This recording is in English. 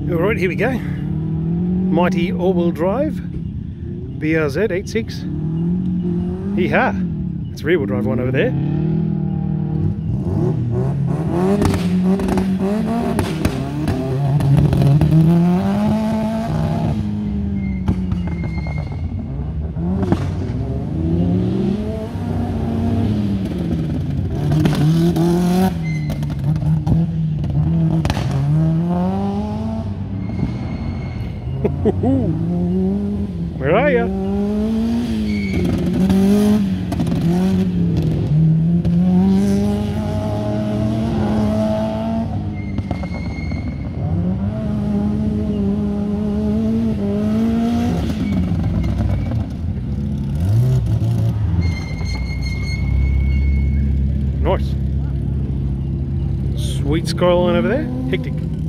Alright, here we go. Mighty all-wheel drive BRZ 86. Yeehaw! It's a rear-wheel drive one over there. Where are you? Nice. Sweet skyline over there. Hectic.